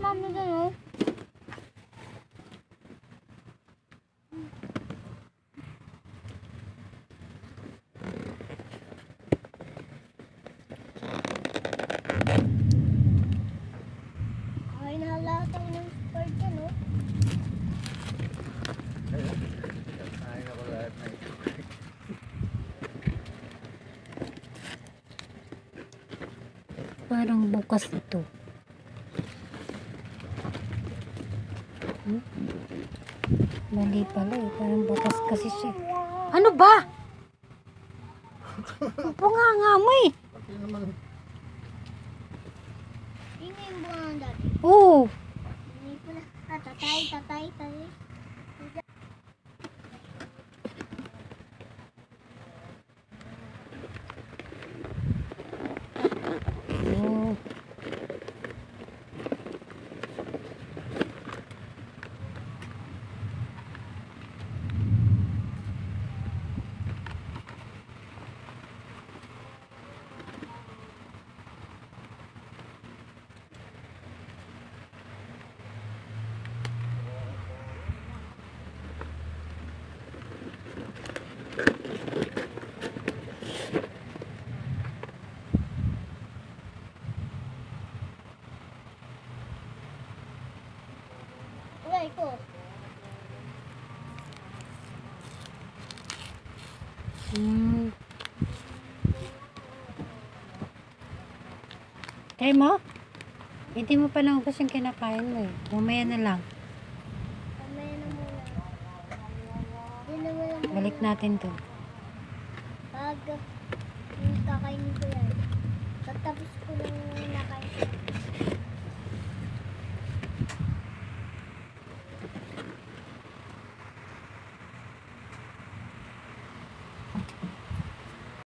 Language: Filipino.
kami doon, oh. Ay, nahalata ng sport yan, oh. Ay, ako lahat na ito. Parang bukas ito. Mali pala eh. Parang bukas kasi siya. Ano ba? Punganga mo eh. Pati naman. Yun nga yung bunga ng dati. Oo. Hindi ko na. Tatay. Oh. Uy, ko. Try mo? Hindi mo pa naubos yung kinakain mo eh. Mamaya na lang. Mamaya na muna. Hindi na wala muna. Balik natin to. Pag yung kakainin ko yan. Pagtapos ko lang nakain.